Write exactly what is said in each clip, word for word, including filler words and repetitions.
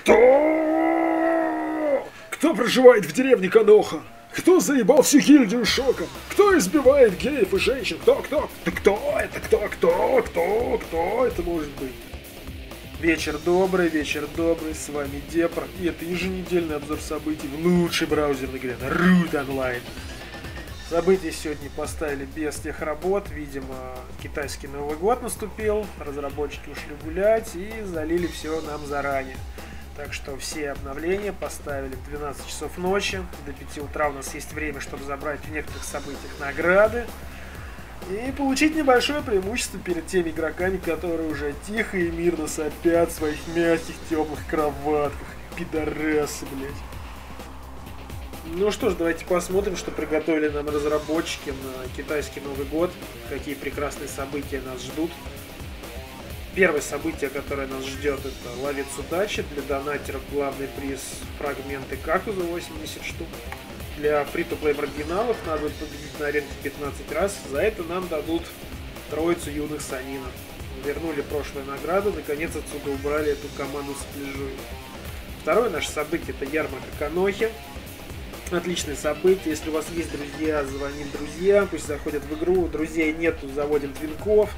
Кто? Кто проживает в деревне Каноха? Кто заебал всю гильдию шоком? Кто избивает геев и женщин? Кто, кто? Да кто это? Кто, кто, кто, кто это может быть? Вечер добрый, вечер добрый, с вами Депр, и это еженедельный обзор событий в лучшей браузерной игре на Root Online. События сегодня поставили без тех работ, видимо, китайский Новый год наступил, разработчики ушли гулять и залили все нам заранее. Так что все обновления поставили в двенадцать часов ночи, до пяти утра у нас есть время, чтобы забрать в некоторых событиях награды и получить небольшое преимущество перед теми игроками, которые уже тихо и мирно сопят в своих мягких теплых кроватках. Пидорасы, блять. Ну что ж, давайте посмотрим, что приготовили нам разработчики на китайский Новый год, какие прекрасные события нас ждут. Первое событие, которое нас ждет, это ловец удачи. Для донатеров главный приз фрагменты кактуса восемьдесят штук. Для фри-то-плей маргиналов надо будет победить на аренке пятнадцать раз. За это нам дадут троицу юных санинов. Вернули прошлую награду, наконец отсюда убрали эту команду с пляжой. Второе наше событие — это ярмарка Канохи. Отличное событие. Если у вас есть друзья, звоним друзьям, пусть заходят в игру. Друзей нету, заводим твинков.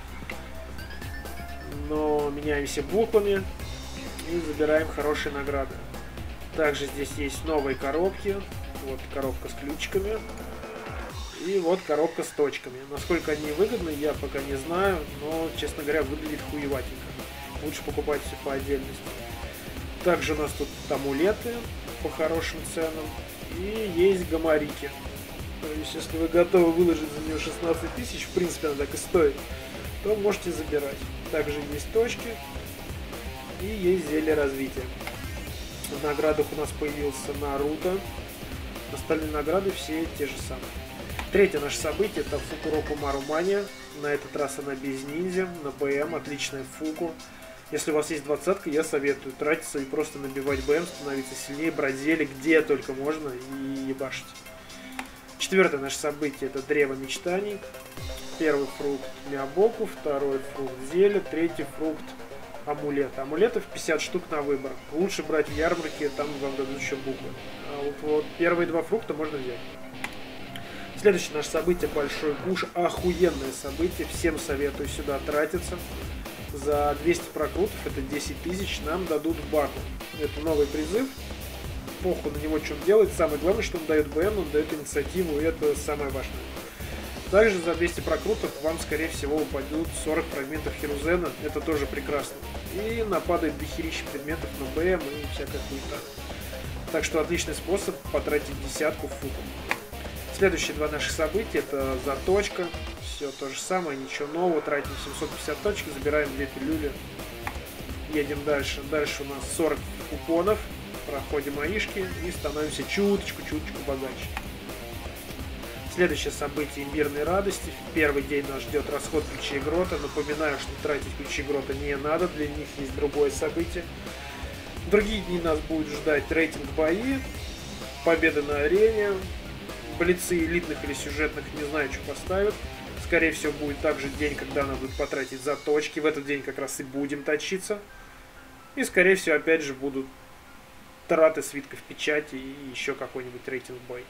Но меняемся буквами и забираем хорошие награды. Также здесь есть новые коробки. Вот коробка с ключиками. И вот коробка с точками. Насколько они выгодны, я пока не знаю. Но, честно говоря, выглядит хуеватенько. Лучше покупать все по отдельности. Также у нас тут амулеты по хорошим ценам. И есть гамарики. То есть, если вы готовы выложить за нее шестнадцать тысяч, в принципе, она так и стоит, то можете забирать. Также есть точки и есть зелье развития. В наградах у нас появился Наруто. Остальные награды все те же самые. Третье наше событие — это Фукуроку Марумания. На этот раз она без ниндзя, на БМ, отличная фуку. Если у вас есть двадцатка, я советую тратиться и просто набивать БМ, становиться сильнее, брать зелье где только можно и ебашить. Четвертое наше событие — это Древо Мечтаний. Первый фрукт Миабоку, второй фрукт зелья, третий фрукт амулета. Амулетов пятьдесят штук на выбор. Лучше брать в ярмарке, там вам дадут еще буквы. А вот, вот первые два фрукта можно взять. Следующее наше событие — Большой Куш. Охуенное событие, всем советую сюда тратиться. За двести прокрутов, это десять тысяч, нам дадут баку. Это новый призыв. Похуй на него, что он делает. Самое главное, что он дает БМ, он дает инициативу, и это самое важное. Также за двести прокрутов вам, скорее всего, упадут сорок фрагментов Хирузена. Это тоже прекрасно. И нападает дохерища предметов на БМ и всякая хуета. Так что отличный способ потратить десятку в фуку. Следующие два наших события — это заточка. Все то же самое, ничего нового. Тратим семьсот пятьдесят точек, забираем две пилюли. Едем дальше. Дальше у нас сорок купонов. Проходим аишки и становимся чуточку-чуточку богаче. Следующее событие — Имбирной радости. В первый день нас ждет расход ключей грота. Напоминаю, что тратить ключи грота не надо, для них есть другое событие. В другие дни нас будет ждать рейтинг бои, победы на арене, блицы элитных или сюжетных, не знаю, что поставят. Скорее всего, будет также день, когда надо будет потратить заточки. В этот день как раз и будем точиться. И, скорее всего, опять же будут траты свитков печати и еще какой-нибудь рейтинг бой.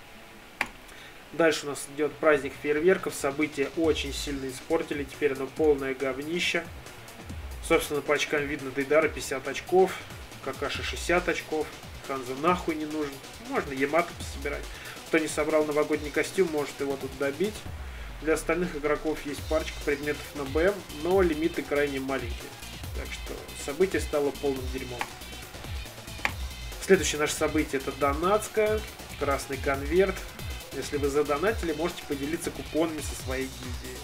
Дальше у нас идет праздник фейерверков. События очень сильно испортили. Теперь оно полное говнище. Собственно, по очкам видно: Дейдара пятьдесят очков, Какаши шестьдесят очков, Ханза нахуй не нужен. Можно Ямато пособирать. Кто не собрал новогодний костюм, может его тут добить. Для остальных игроков есть парочка предметов на БМ, но лимиты крайне маленькие. Так что событие стало полным дерьмом. Следующее наше событие — это донатское. Красный конверт. Если вы задонатили, можете поделиться купонами со своей гильдией.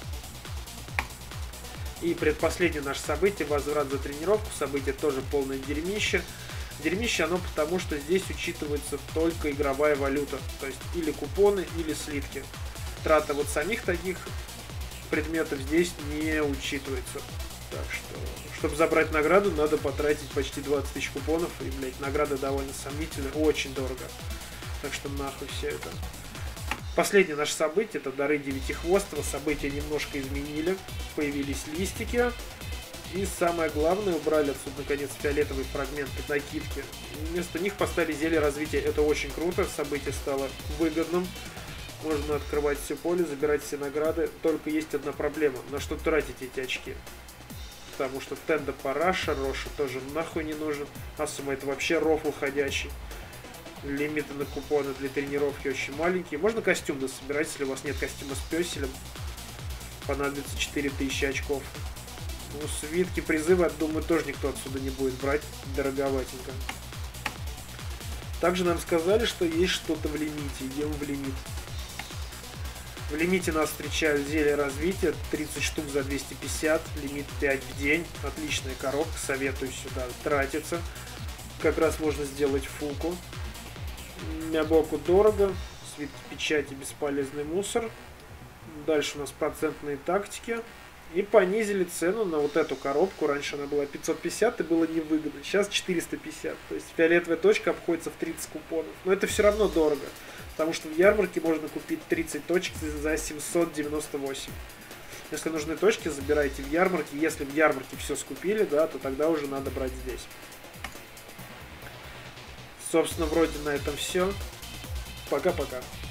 И предпоследнее наше событие — возврат за тренировку. Событие тоже полное дерьмище. Дерьмище оно потому, что здесь учитывается только игровая валюта. То есть или купоны, или слитки. Трата вот самих таких предметов здесь не учитывается. Так что, чтобы забрать награду, надо потратить почти двадцать тысяч купонов. И, блядь, награда довольно сомнительная, очень дорого. Так что нахуй все это. Последнее наше событие — это дары Девятихвостого. События немножко изменили. Появились листики. И самое главное, убрали отсюда наконец фиолетовый фрагмент накидки. Вместо них поставили зелье развития. Это очень круто, событие стало выгодным. Можно открывать все поле, забирать все награды. Только есть одна проблема. На что тратить эти очки? Потому что Тенда Параша, Роша тоже нахуй не нужен. Асума это вообще рофл ходячий. Лимиты на купоны для тренировки очень маленькие. Можно костюм дособирать, если у вас нет костюма с пёселем. Понадобится четыре тысячи очков. Ну, свитки, призывы, думаю, тоже никто отсюда не будет брать. Дороговатенько. Также нам сказали, что есть что-то в лимите. Идем в лимит. В лимите нас встречают зелья развития. тридцать штук за двести пятьдесят. Лимит пять в день. Отличная коробка. Советую сюда тратиться. Как раз можно сделать фуку. Мябоку дорого. Свитки печати, бесполезный мусор. Дальше у нас процентные тактики. И понизили цену на вот эту коробку. Раньше она была пятьсот пятьдесят и было невыгодно. Сейчас четыреста пятьдесят. То есть фиолетовая точка обходится в тридцать купонов. Но это все равно дорого. Потому что в ярмарке можно купить тридцать точек за семьсот девяносто восемь. Если нужны точки, забирайте в ярмарке. Если в ярмарке все скупили, да, то тогда уже надо брать здесь. Собственно, вроде на этом все. Пока-пока.